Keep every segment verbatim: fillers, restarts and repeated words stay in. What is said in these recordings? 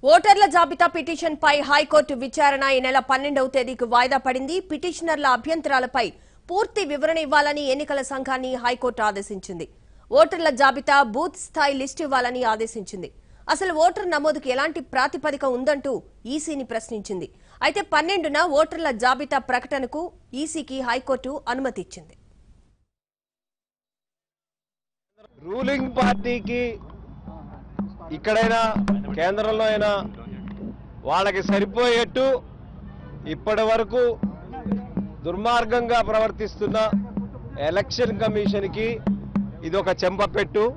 ఓటర్ల జాబితా పిటిషన్ పై హైకోర్టు విచారణ ఈ నెల పన్నెండవ తేదీకి వాయిదా పడింది. పిటిషనర్ల అభ్యంతరాలపై పూర్తి వివరణ ఇవ్వాలని ఎన్నికల సంఘాన్ని హైకోర్టు ఆదేశించింది. ఓటర్ల జాబితా బూత్ స్థాయి లిస్టు ఇవ్వాలని ఆదేశించింది. అసలు ఓటర్ నమోదుకు ఎలాంటి ప్రాతిపదిక ఉందంటూ ఈసీని ప్రశ్నించింది. అయితే పన్నెండున ఓటర్ల జాబితా ప్రకటనకు ఈసీకి హైకోర్టు అనుమతి ఇచ్చింది. రూలింగ్ పార్టీకి ఇక్కడైనా కేంద్రంలో అయినా వాళ్ళకి సరిపోయేట్టు ఇప్పటి వరకు దుర్మార్గంగా ప్రవర్తిస్తున్న ఎలక్షన్ కమిషన్కి ఇది ఒక చెంపపెట్టు.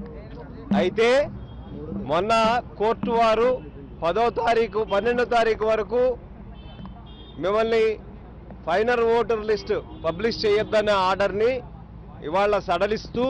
అయితే మొన్న కోర్టు వారు పదో తారీఖు పన్నెండో తారీఖు వరకు మిమ్మల్ని ఫైనల్ ఓటర్ లిస్టు పబ్లిష్ చేయొద్దనే ఆర్డర్ని ఇవాళ సడలిస్తూ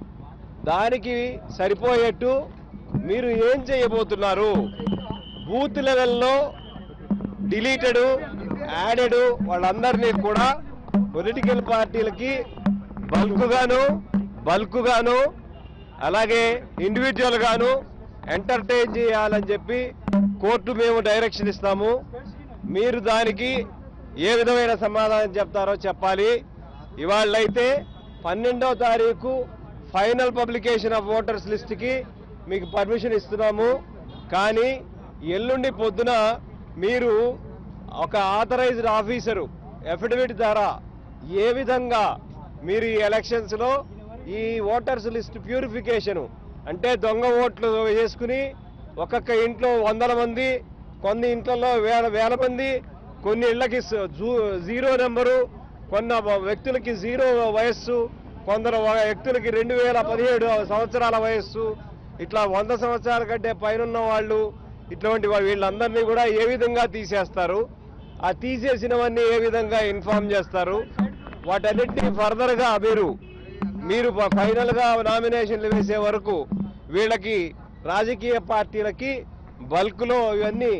దానికి సరిపోయేట్టు మీరు ఏం చేయబోతున్నారు, బూత్ లెవెల్లో డిలీటెడ్ యాడెడ్ వాళ్ళందరినీ కూడా పొలిటికల్ పార్టీలకి బల్క్గాను బల్క్గాను అలాగే ఇండివిజువల్ గాను ఎంటర్టైన్ చేయాలని చెప్పి కోర్టు మేము డైరెక్షన్ ఇస్తాము. మీరు దానికి ఏ విధమైన సమాధానం చెప్తారో చెప్పాలి. ఇవాళ్ళైతే పన్నెండవ తారీఖు ఫైనల్ పబ్లికేషన్ ఆఫ్ ఓటర్స్ లిస్ట్కి మీకు పర్మిషన్ ఇస్తున్నాము. కానీ ఎల్లుండి పొద్దున మీరు ఒక ఆథరైజ్డ్ ఆఫీసరు ఎఫిడవిట్ ద్వారా ఏ విధంగా మీరు ఈ ఎలక్షన్స్లో ఈ ఓటర్స్ లిస్ట్ ప్యూరిఫికేషను అంటే దొంగ ఓట్లు వేసుకుని ఒక్కొక్క ఇంట్లో వందల మంది, కొన్ని ఇంట్లలో వేల వేల మంది, కొన్ని ఇళ్లకి జీరో నెంబరు, కొన్న వ్యక్తులకి జీరో వయస్సు, కొందరు వ్యక్తులకి రెండు వేల పదిహేడు సంవత్సరాల వయస్సు, ఇట్లా వంద సంవత్సరాల కంటే పైన వాళ్ళు, ఇటువంటి వీళ్ళందరినీ కూడా ఏ విధంగా తీసేస్తారు, ఆ తీసేసినవన్నీ ఏ విధంగా ఇన్ఫార్మ్ చేస్తారు, వాటన్నిటినీ ఫర్దర్గా మీరు మీరు ఫైనల్గా నామినేషన్లు వేసే వరకు వీళ్ళకి రాజకీయ పార్టీలకి బల్క్లో ఇవన్నీ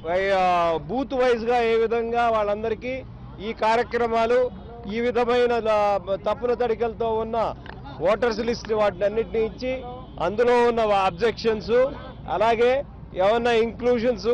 బూత్ వైజ్గా ఏ విధంగా వాళ్ళందరికీ ఈ కార్యక్రమాలు ఈ విధమైన తప్పుల తడికలతో ఉన్న ఓటర్స్ లిస్ట్ వాటిని అన్నింటినీ ఇచ్చి అందులో ఉన్న అబ్జెక్షన్స్ అలాగే ఏమన్నా ఇంక్లూషన్స్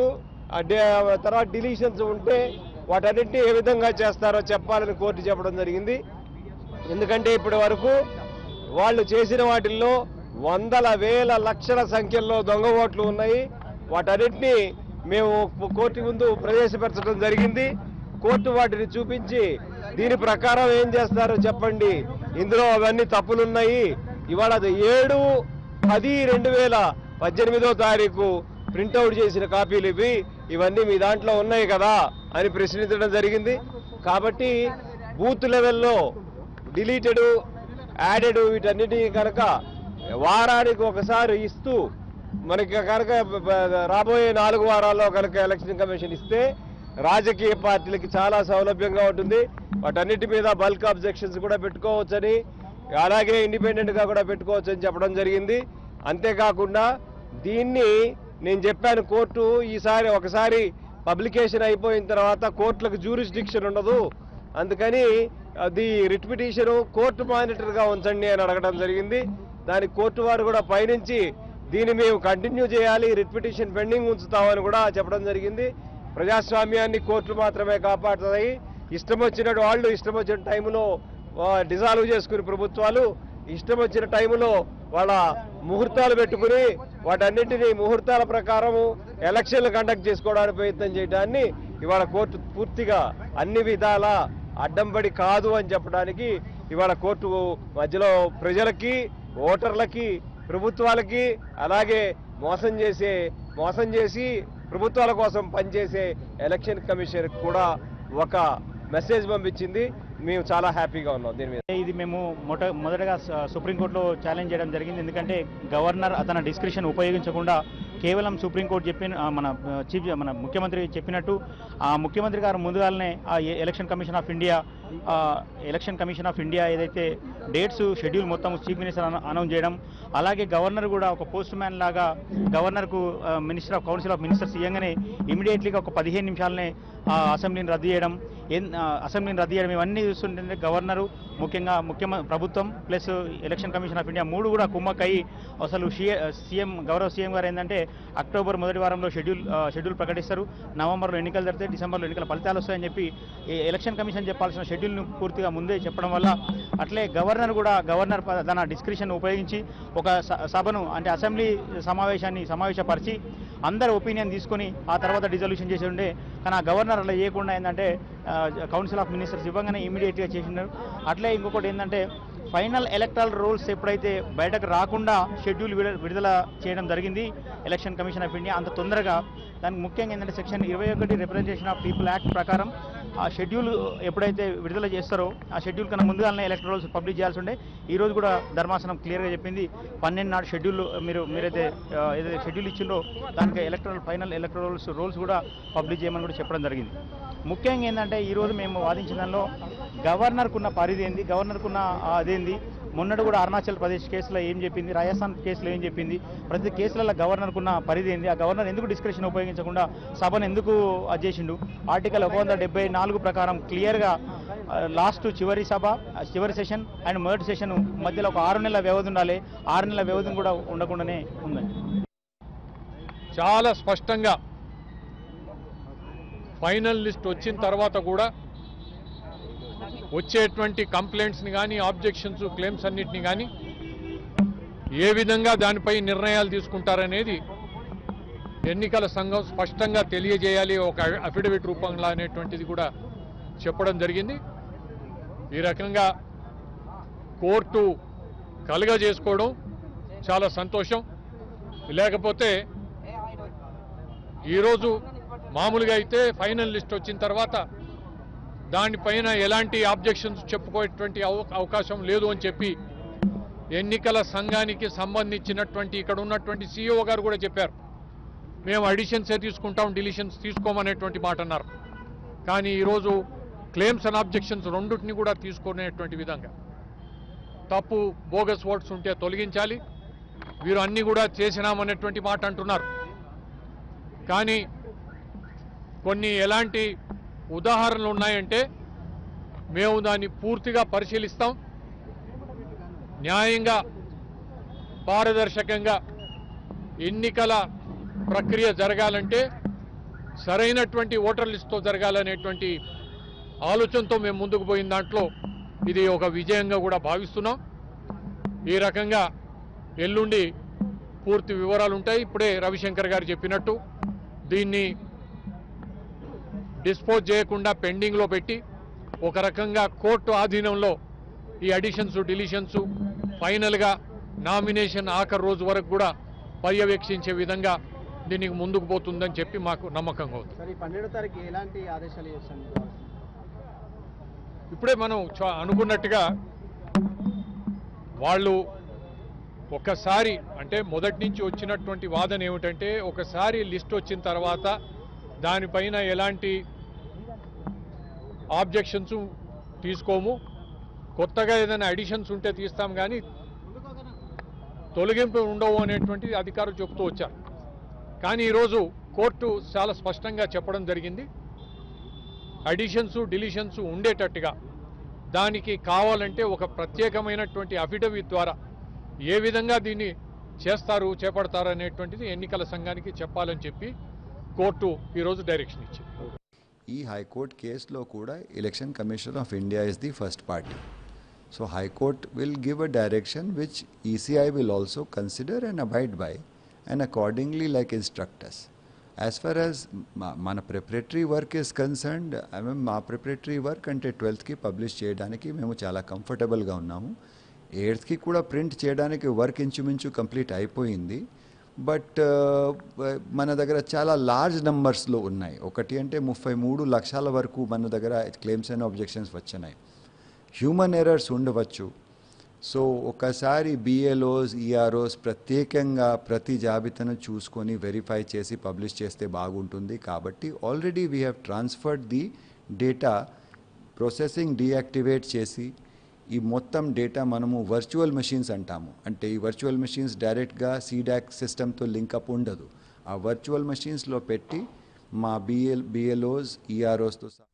తర్వాత డిలీషన్స్ ఉంటే వాటన్నింటినీ ఏ విధంగా చేస్తారో చెప్పాలని కోర్టు చెప్పడం జరిగింది. ఎందుకంటే ఇప్పటి వరకు వాళ్ళు చేసిన వాటిల్లో వందల వేల లక్షల సంఖ్యలో దొంగ ఓట్లు ఉన్నాయి. వాటన్నిటినీ మేము కోర్టు ముందు ప్రవేశపెట్టడం జరిగింది. కోర్టు వాటిని చూపించి దీని ప్రకారం ఏం చేస్తారో చెప్పండి, ఇందులో అవన్నీ తప్పులున్నాయి, ఇవాళ అది ఏడు పది రెండు వేల పద్దెనిమిదో తారీఖు ప్రింటౌట్ చేసిన కాపీలు ఇవి ఇవన్నీ మీ దాంట్లో ఉన్నాయి కదా అని ప్రశ్నించడం జరిగింది. కాబట్టి బూత్ లెవెల్లో డిలీటెడ్ యాడెడ్ వీటన్నిటినీ కనుక వారానికి ఒకసారి ఇస్తూ మనకి కనుక రాబోయే నాలుగు వారాల్లో కనుక ఎలక్షన్ కమిషన్ ఇస్తే రాజకీయ పార్టీలకి చాలా సౌలభ్యంగా ఉంటుంది. వాటన్నిటి మీద బల్క్ అబ్జెక్షన్స్ కూడా పెట్టుకోవచ్చని అలాగే ఇండిపెండెంట్గా కూడా పెట్టుకోవచ్చని చెప్పడం జరిగింది. అంతేకాకుండా దీన్ని నేను చెప్పాను, కోర్టు ఈసారి ఒకసారి పబ్లికేషన్ అయిపోయిన తర్వాత కోర్టులకు జ్యూరిస్డిక్షన్ ఉండదు, అందుకని అది రిట్ పిటిషను కోర్టు మానిటర్గా ఉంచండి అని అడగడం జరిగింది. దానికి కోర్టు వారు కూడా పైనుంచి దీన్ని మేము కంటిన్యూ చేయాలి, రిట్ పిటిషన్ పెండింగ్ ఉంచుతామని కూడా చెప్పడం జరిగింది. ప్రజాస్వామ్యాన్ని కోర్టులు మాత్రమే కాపాడుతాయి. ఇష్టం వచ్చినట్టు వాళ్ళు ఇష్టం వచ్చిన టైంలో డిజాల్వ్ చేసుకుని ప్రభుత్వాలు ఇష్టం వచ్చిన టైంలో వాళ్ళ ముహూర్తాలు పెట్టుకుని వాటన్నింటినీ ముహూర్తాల ప్రకారము ఎలక్షన్లు కండక్ట్ చేసుకోవడానికి ప్రయత్నం చేయడాన్ని ఇవాళ కోర్టు పూర్తిగా అన్ని విధాల అడ్డంపడి కాదు అని చెప్పడానికి ఇవాళ కోర్టు మధ్యలో ప్రజలకి ఓటర్లకి ప్రభుత్వాలకి అలాగే మోసం చేసే మోసం చేసి ప్రభుత్వాల కోసం పనిచేసే ఎలక్షన్ కమిషన్ కూడా ఒక మెసేజ్ పంపించింది. మేము చాలా హ్యాపీగా ఉన్నాం దీని మీద. ఇది మేము మొట మొదటగా సుప్రీంకోర్టులో ఛాలెంజ్ చేయడం జరిగింది. ఎందుకంటే గవర్నర్ అతని డిస్క్రిప్షన్ ఉపయోగించకుండా కేవలం సుప్రీంకోర్టు చెప్పిన మన చీఫ్ మన ముఖ్యమంత్రి చెప్పినట్టు ఆ ముఖ్యమంత్రి గారు ముందుగానే ఆ election commission of India election commission of India ఏదైతే డేట్స్ షెడ్యూల్ మొత్తం చీఫ్ మినిస్టర్ అనౌన్స్ చేయడం, అలాగే గవర్నర్ కూడా ఒక పోస్ట్ మ్యాన్ లాగా గవర్నర్కు minister of council of ministers ఇవ్వగానే ఇమీడియట్లీగా ఒక పదిహేను నిమిషాలనే అసెంబ్లీని రద్దు చేయడం అసెంబ్లీని రద్దు చేయడం ఇవన్నీ చూస్తుంటే గవర్నరు ముఖ్యంగా ముఖ్యమంత్రి ప్రభుత్వం plus election commission of India మూడు కూడా కుమ్మక్కయి అసలు సీఎం గౌరవ సీఎం గారు ఏంటంటే అక్టోబర్ మొదటి వారంలో షెడ్యూల్ షెడ్యూల్ ప్రకటిస్తారు, నవంబర్లో ఎన్నికలు జరిగితే డిసెంబర్లో ఎన్నికల ఫలితాలు వస్తాయని చెప్పి ఎలక్షన్ కమిషన్ చెప్పాల్సిన షెడ్యూల్ను పూర్తిగా ముందే చెప్పడం వల్ల అట్లే గవర్నర్ కూడా గవర్నర్ తన డిస్క్రిషన్ ఉపయోగించి ఒక సభను అంటే అసెంబ్లీ సమావేశాన్ని సమావేశపరిచి అందరు ఒపీనియన్ తీసుకొని ఆ తర్వాత డిజల్యూషన్ చేసి ఉండే. కానీ ఆ గవర్నర్ అలా చేయకుండా ఏంటంటే కౌన్సిల్ ఆఫ్ మినిస్టర్స్ ఇవ్వగానే ఇమీడియట్గా చేసినారు. అట్లే ఇంకొకటి ఏంటంటే ఫైనల్ ఎలక్ట్రల్ రూల్స్ ఎప్పుడైతే బయటకు రాకుండా షెడ్యూల్ విడుదల చేయడం జరిగింది ఎలక్షన్ కమిషన్ ఆఫ్ ఇండియా అంత తొందరగా. దానికి ముఖ్యంగా ఏంటంటే సెక్షన్ ఇరవై ఒకటి రిప్రజెంటేషన్ ఆఫ్ పీపుల్ యాక్ట్ ప్రకారం ఆ షెడ్యూల్ ఎప్పుడైతే విడుదల చేస్తారో ఆ షెడ్యూల్ కన్నా ముందుగానే ఎలక్ట్రల్ రూల్స్ పబ్లిష్ చేయాల్సి ఉండే. ఈ రోజు కూడా ధర్మాసనం క్లియర్గా చెప్పింది పన్నెండు నాడు షెడ్యూల్ మీరు మీరైతే ఏదైతే షెడ్యూల్ ఇచ్చిందో దానికి electoral final electoral rules rules కూడా పబ్లిష్ చేయమని కూడా చెప్పడం జరిగింది. ముఖ్యంగా ఏంటంటే ఈరోజు మేము వాదించిన దానిలో గవర్నర్కున్న పరిధి ఏంది, గవర్నర్కున్న అదేంది, మొన్నటి కూడా అరుణాచల్ ప్రదేశ్ కేసులో ఏం చెప్పింది, రాజస్థాన్ కేసులో ఏం చెప్పింది, ప్రతి కేసులలో గవర్నర్కున్న పరిధి ఏంది, ఆ గవర్నర్ ఎందుకు డిస్క్రిషన్ ఉపయోగించకుండా సభను ఎందుకు చేసిండు. ఆర్టికల్ ఒక వంద డెబ్బై నాలుగు ప్రకారం క్లియర్గా లాస్ట్ చివరి సభ చివరి సెషన్ అండ్ మొదటి సెషన్ మధ్యలో ఒక ఆరు నెలల వ్యవధి ఉండాలి, ఆరు నెలల వ్యవధిని కూడా ఉండకుండానే ఉందండి. చాలా స్పష్టంగా ఫైనల్ లిస్ట్ వచ్చిన తర్వాత కూడా వచ్చేటువంటి కంప్లైంట్స్ని కానీ ఆబ్జెక్షన్స్ క్లెయిమ్స్ అన్నిటిని కానీ ఏ విధంగా దానిపై నిర్ణయాలు తీసుకుంటారనేది ఎన్నికల సంఘం స్పష్టంగా తెలియజేయాలి ఒక అఫిడవిట్ రూపంలో అనేటువంటిది కూడా చెప్పడం జరిగింది. ఈ రకంగా కోర్టు కలుగజేసుకోవడం చాలా సంతోషం. లేకపోతే ఈరోజు మామూలుగా అయితే ఫైనల్ లిస్ట్ వచ్చిన తర్వాత దానిపైన ఎలాంటి ఆబ్జెక్షన్స్ చెప్పుకోవటువంటి అవకాశం లేదు అని చెప్పి ఎన్నికల సంఘానికి సంబంధించినటువంటి ఇక్కడ ఉన్నటువంటి సీఈఓ గారు కూడా చెప్పారు. మేము అడిషన్సే తీసుకుంటాం, డిలీషన్స్ తీసుకోమనేటువంటి మాట అన్నారు. కానీ ఈరోజు క్లెయిమ్స్ అండ్ ఆబ్జెక్షన్స్ రెండింటిని కూడా తీసుకునేటువంటి విధంగా తప్పు బోగస్ ఓట్స్ ఉంటే తొలగించాలి, వీరు అన్నీ కూడా చేసినామనేటువంటి మాట అంటున్నారు. కానీ కొన్ని ఎలాంటి ఉదాహరణలు ఉన్నాయంటే మేము దాన్ని పూర్తిగా పరిశీలిస్తాం. న్యాయంగా పారదర్శకంగా ఎన్నికల ప్రక్రియ జరగాలంటే సరైనటువంటి ఓటర్ లిస్టుతో జరగాలనేటువంటి ఆలోచనతో మేము ముందుకు పోయిన దాంట్లో ఇది ఒక విజయంగా కూడా భావిస్తున్నాం. ఈ రకంగా ఎల్లుండి పూర్తి వివరాలు ఉంటాయి. ఇప్పుడే రవిశంకర్ గారు చెప్పినట్టు దీన్ని డిస్పోజ్ చేయకుండా పెండింగ్లో పెట్టి ఒక రకంగా కోర్టు ఆధీనంలో ఈ అడిషన్స్ డిలీషన్స్ ఫైనల్గా నామినేషన్ ఆఖరి రోజు వరకు కూడా పర్యవేక్షించే విధంగా దీనికి ముందుకు పోతుందని చెప్పి మాకు నమ్మకంగా ఉంది. పన్నెండో తారీఖు ఎలాంటి ఆదేశాలు చేస్తాను? ఇప్పుడే మనం అనుకున్నట్టుగా వాళ్ళు ఒకసారి అంటే మొదటి నుంచి వచ్చినటువంటి వాదన ఏమిటంటే ఒకసారి లిస్ట్ వచ్చిన తర్వాత దానిపైన ఎలాంటి ఆబ్జెక్షన్స్ తీసుకోము, కొత్తగా ఏదైనా అడిషన్స్ ఉంటే తీస్తాం కానీ తొలగింపు ఉండవు అనేటువంటి అధికారులు చెబుతూ వచ్చారు. కానీ ఈరోజు కోర్టు చాలా స్పష్టంగా చెప్పడం జరిగింది, అడిషన్స్ డిలీషన్స్ ఉండేటట్టుగా దానికి కావాలంటే ఒక ప్రత్యేకమైనటువంటి అఫిడవిట్ ద్వారా ఏ విధంగా దీన్ని చేస్తారు చేపడతారు అనేటువంటిది ఎన్నికల సంఘానికి చెప్పాలని చెప్పి కోర్టు ఈరోజు డైరెక్షన్ ఇచ్చింది. ఈ హైకోర్టు కేసులో కూడా election commission of India is the first party. So high court will give a direction which ECI will also consider and abide by and accordingly like instructors. As far as మన preparatory work is concerned, I mean మా preparatory work అంటే ట్వెల్త్కి publish చేయడానికి మేము చాలా కంఫర్టబుల్గా ఉన్నాము. ఎయిత్కి కూడా ప్రింట్ చేయడానికి వర్క్ ఇంచుమించు కంప్లీట్ అయిపోయింది. బట్ మన దగ్గర చాలా లార్జ్ నెంబర్స్లో ఉన్నాయి. ఒకటి అంటే ముప్పై మూడు లక్షల వరకు మన దగ్గర క్లెయిమ్స్ అండ్ ఆబ్జెక్షన్స్ వచ్చినాయి. హ్యూమన్ ఎర్రర్స్ ఉండవచ్చు. సో ఒకసారి బిఎల్ఓస్ ఈఆర్ఓస్ ప్రత్యేకంగా ప్రతి జాబితాను చూసుకొని వెరిఫై చేసి పబ్లిష్ చేస్తే బాగుంటుంది. కాబట్టి already we have transferred the data, processing deactivate చేసి ఈ మొత్తం డేటా మనము వర్చువల్ మెషిన్స్ అంటాము. అంటే ఈ వర్చువల్ మెషిన్స్ డైరెక్ట్గా సీడాక్ సిస్టమ్తో లింకప్ ఉండదు. ఆ వర్చువల్ మెషిన్స్లో పెట్టి మా బిఎల్ బిఎల్ఓస్ ఈఆర్ఓస్తో